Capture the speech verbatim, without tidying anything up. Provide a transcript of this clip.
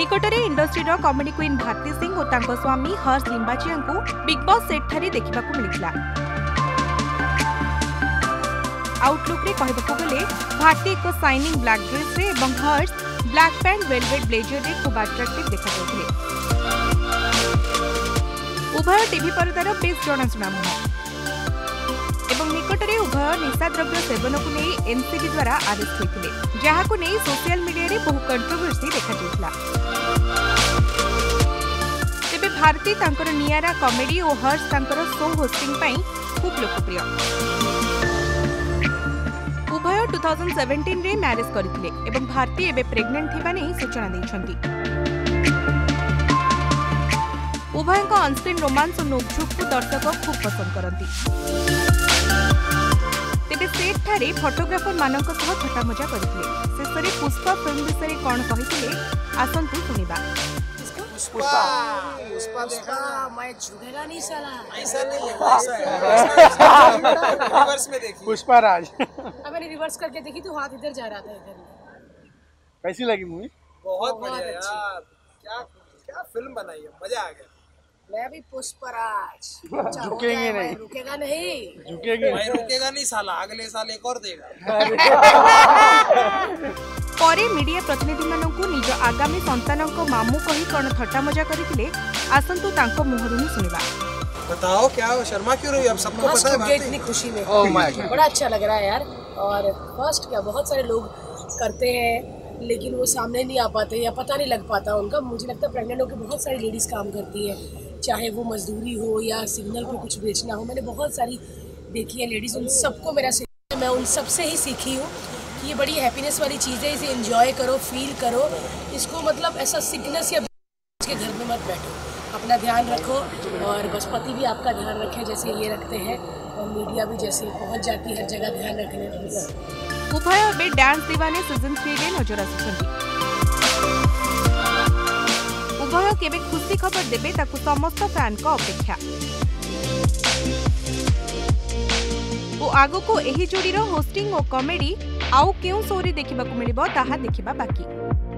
निकटरे industry comedy queen Bharti Singh और तांको स्वामी हर्ष लिंबाचिया को बिग बॉस सेट ठारे देखा मिलता। आउटलुक रे कहबाकू गले भारती एक शाइनिंग ब्लैक ड्रेस रे एवं Harsh black pant velvet blazer रे खूब अट्रैक्टिव देखा जाउथिले। उभय टीवी पर्दार बेस जनाशुना मुह एवं निकटरे उभय निशा द्रव्य सेवन को नहीं एनसीबी द्वारा अरेस्ट होते, जहाँ को नहीं सोशल मीडिया रे बहु कंट्रोवर्सी देखा जाइतिला। तेबे भारती तांकर नियारा कॉमेडी और हर्ष तांकर शो होस्टिंग पई खूब लोकप्रिय। उभय दो हज़ार सत्रह रे मैरिज करथिले एवं भारती एबे प्रेग्नेंट थिबा नै सूचना दैछंती। उभय का ऑनस्क्रीन रोमांस और नोकझोक को दर्शक खूब पसंद करती। तेबे सेट ठारे फोटोग्राफर मानक सह थट्टा मजा करथिले। शेषरे पुष्पा फिल्म विषय कौन कहिथिले आसंतु सुनिबा। पुष्पा पुष्पा देखा मैं झुकेगा नहीं साला, ऐसा नहीं है, रिवर्स में देखी पुष्पा राज। अब मैंने रिवर्स करके देखी तो हाथ इधर जा रहा था, इधर। कैसी लगी मूवी? बहुत बढ़िया यार, क्या क्या फिल्म बनाई है, मजा आ गया। मैं भी पुष्पराज झुकेंगे नहीं, रुकेगा नहीं, झुकेंगे मैं रुकेगा नहीं साला, अगले साल एक और देगा। परे मीडिया प्रतिनिधि मानकु निज आगामी संतानक मामू कही कौन थट्टा मजा करथिले आसंतु तांको मुहरु ही सुनिबा। बताओ क्या शर्मा क्यों रही, अब सबको पता है बात। इतनी खुशी में ओह माय गॉड, बड़ा अच्छा लग रहा है यार। और फर्स्ट क्या बहुत सारे लोग करते हैं लेकिन वो सामने नहीं आ पाते या पता नहीं लग पाता उनका। मुझे लगता है प्रेग्नेंट होकर बहुत सारी लेडीज़ काम करती है, चाहे वो मजदूरी हो या सिग्नल पे कुछ बेचना हो। मैंने बहुत सारी देखी है लेडीज़, उन सबको मेरा मैं उन सब से ही सीखी हूँ कि ये बड़ी हैप्पीनेस वाली चीज़ है, इसे एंजॉय करो, फील करो इसको। मतलब ऐसा सिकनेस या के घर में मत बैठो, अपना ध्यान रखो और बस पति भी आपका ध्यान रखे जैसे ये रखते हैं, और मीडिया भी जैसे पहुँच जाती है हर जगह ध्यान रखने में। उभय बे डांस दीवाने सीजन थ्री रे नजर आसुछंती। उभय केबे खुशी खबर देबे ताकु समस्त फैन को अपेक्षा। ओ आगो को एही जोड़ी रो होस्टिंग और कॉमेडी आउ केउ शो रे देखिबा को मिलिबो ताहा देखिबा बाकी।